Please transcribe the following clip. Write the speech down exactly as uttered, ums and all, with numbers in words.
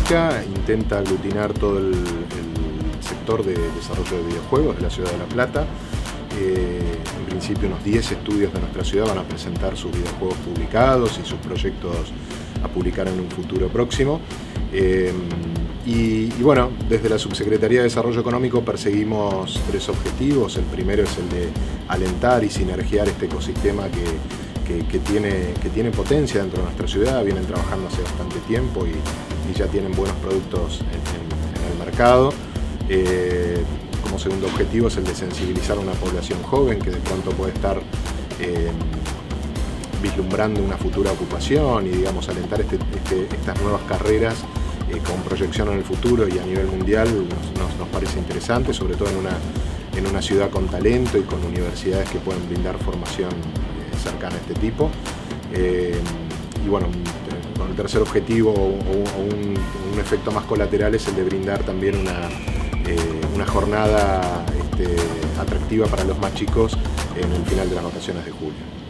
Económica intenta aglutinar todo el, el sector de desarrollo de videojuegos de la ciudad de La Plata. Eh, en principio unos diez estudios de nuestra ciudad van a presentar sus videojuegos publicados y sus proyectos a publicar en un futuro próximo. Eh, y, y bueno, desde la Subsecretaría de Desarrollo Económico perseguimos tres objetivos. El primero es el de alentar y sinergiar este ecosistema que, que, que, tiene, que tiene potencia dentro de nuestra ciudad. Vienen trabajando hace bastante tiempo y, y ya tienen buenos productos en, en, en el mercado. Eh, como segundo objetivo es el de sensibilizar a una población joven que de pronto puede estar eh, vislumbrando una futura ocupación y, digamos, alentar este, este, estas nuevas carreras eh, con proyección en el futuro y a nivel mundial nos, nos, nos parece interesante, sobre todo en una, en una ciudad con talento y con universidades que pueden brindar formación eh, cercana a este tipo. Eh, y bueno, con el tercer objetivo o, o un, un efecto más colateral es el de brindar también una, eh, una jornada este, atractiva para los más chicos en el final de las vacaciones de julio.